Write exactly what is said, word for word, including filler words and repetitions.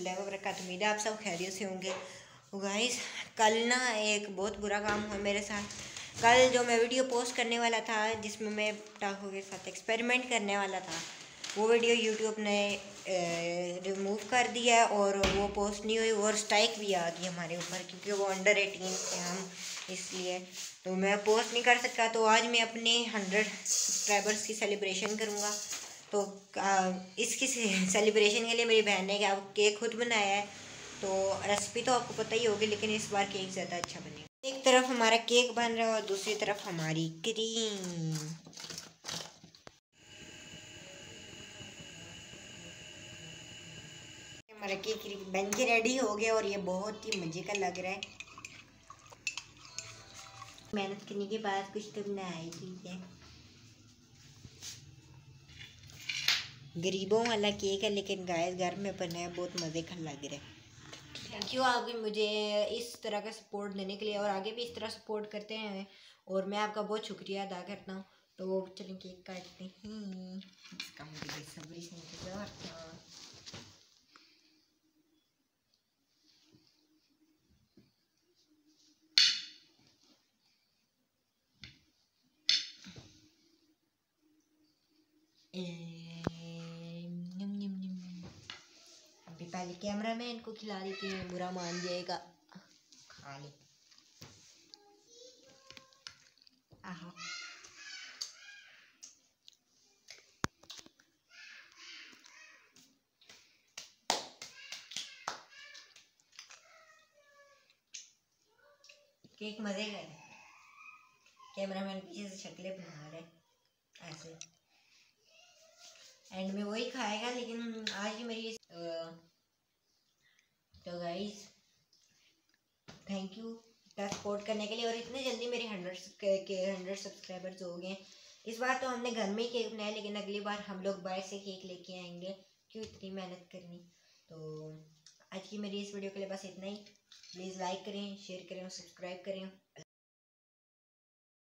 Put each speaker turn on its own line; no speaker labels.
रहमतुल्लाहि व बरकातहू। उम्मीद है आप सब खैरियत से होंगे। गाइस कल ना एक बहुत बुरा काम हुआ मेरे साथ। कल जो मैं वीडियो पोस्ट करने वाला था जिसमें मैं पटाखों के साथ एक्सपेरिमेंट करने वाला था, वो वीडियो यूट्यूब ने रिमूव कर दिया है और वो पोस्ट नहीं हुई और स्ट्राइक भी आ गई हमारे ऊपर, क्योंकि वो अंडर एटीन थे हम, इसलिए तो मैं पोस्ट नहीं कर सकता। तो आज मैं अपने हंड्रेड सब्सक्राइबर्स की सेलिब्रेशन करूँगा। तो आ, इसकी सेलिब्रेशन के लिए मेरी बहन ने क्या केक खुद बनाया है, तो रेसिपी तो आपको पता ही होगी, लेकिन इस बार केक ज़्यादा अच्छा बनेगा। एक तरफ हमारा केक बन रहा है और दूसरी तरफ हमारी क्रीम। हमारा केक बन के रेडी हो गया और ये बहुत ही मज़े का लग रहा है। मेहनत करने के बाद कुछ तो बनाया ठीक है। गरीबों वाला केक है लेकिन गाइस घर में बना है, बहुत मज़े का लग रहा है। थैंक यू आगे मुझे इस तरह का सपोर्ट देने के लिए, और आगे भी इस तरह सपोर्ट करते हैं और मैं आपका बहुत शुक्रिया अदा करता हूँ। तो चलिए केक काटते हैं, इसका मुझे बेसब्री से इंतजार था। अभी पहले कैमरामैन को खिला देते हैं, बुरा मान जाएगा। खा ले। आहा केक मजे का है। कैमरामैन पीछे से शक्लें बना रहे ऐसे, एंड में वही खाएगा। लेकिन आज की मेरी तो गाइस थैंक यू इतना सपोर्ट करने के लिए, और इतने जल्दी मेरे हंड्रेड के हंड्रेड सब्सक्राइबर्स हो गए। इस बार तो हमने घर में ही केक बनाया, लेकिन अगली बार हम लोग बाहर से केक लेके आएंगे, क्यों इतनी मेहनत करनी। तो आज की मेरी इस वीडियो के लिए बस इतना ही। प्लीज़ लाइक करें, शेयर करें और सब्सक्राइब करें।